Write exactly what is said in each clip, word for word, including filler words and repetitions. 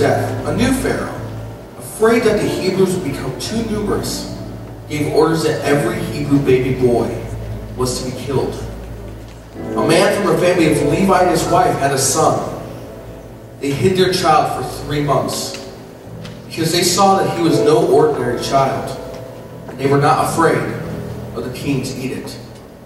death, a new Pharaoh, afraid that the Hebrews would become too numerous, gave orders that every Hebrew baby boy was to be killed. A man from a family of Levi and his wife had a son. They hid their child for three months because they saw that he was no ordinary child, and they were not afraid of the king's edict.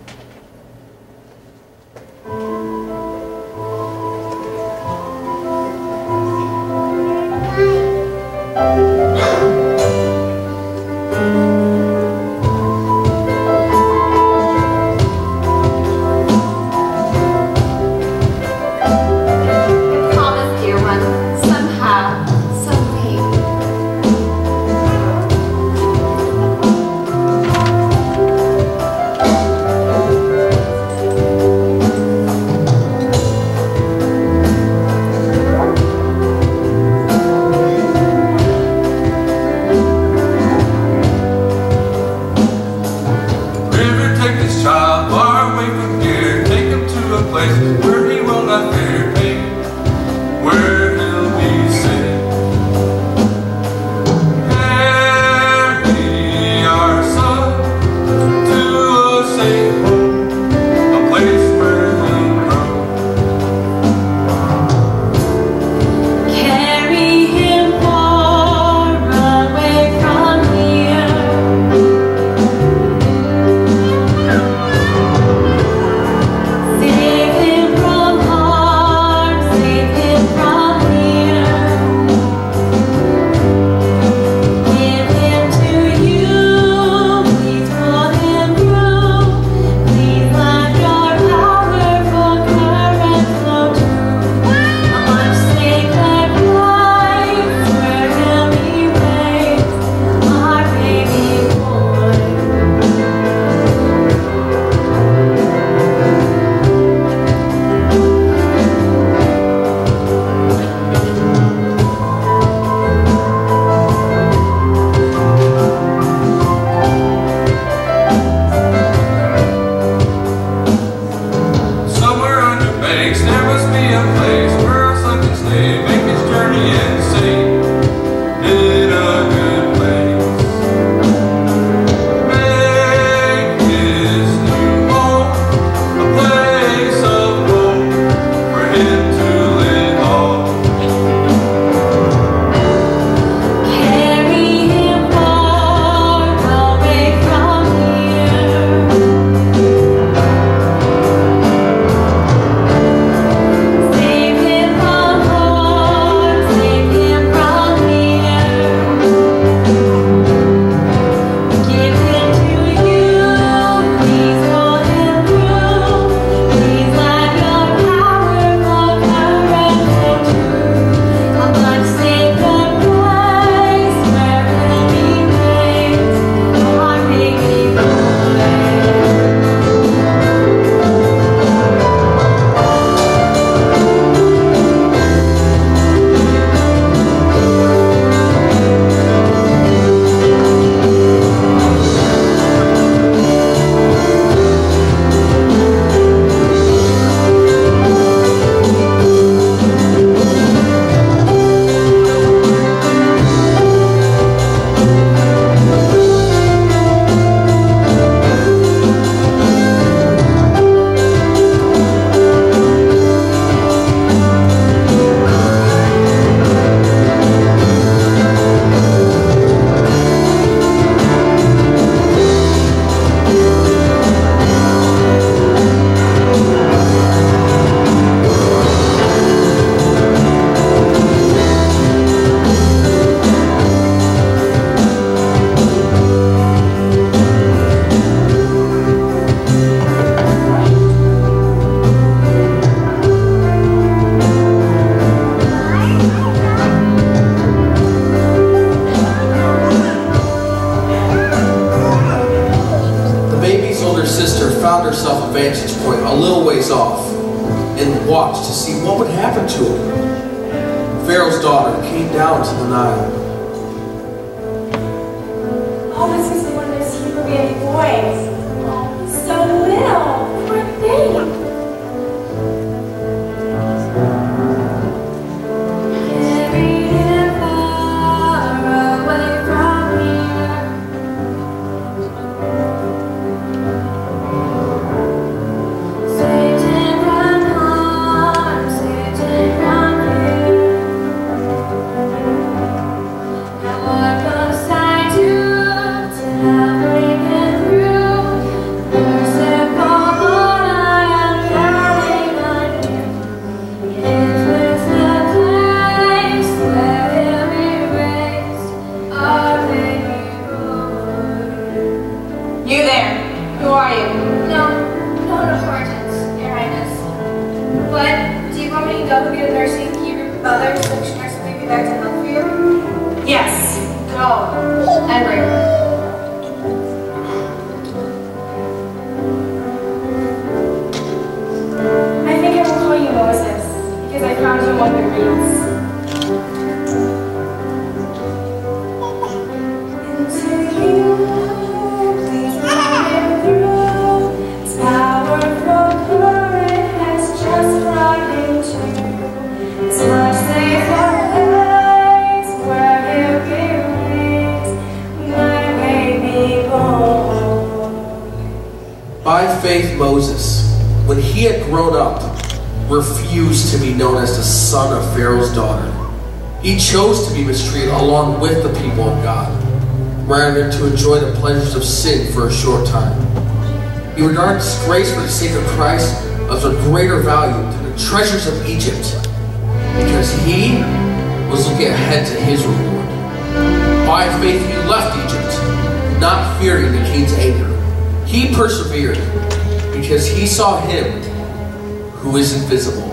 vantage point a little ways off and watched to see what would happen to him. Pharaoh's daughter came down to the Nile. Oh, this is one of those Hebrew baby boys. Oh, he's so little. Poor thing. Carried when you go get a nursing Hebrew mother so she nurse will be back to help you? Yes, go. And bring her. I think I will call you Moses, because I found you among the reeds. By faith, Moses, when he had grown up, refused to be known as the son of Pharaoh's daughter. He chose to be mistreated along with the people of God, rather than to enjoy the pleasures of sin for a short time. He regarded disgrace for the sake of Christ as of greater value than the treasures of Egypt, because he was looking ahead to his reward. By faith, he left Egypt, not fearing the king's anger. He persevered because he saw him who is invisible.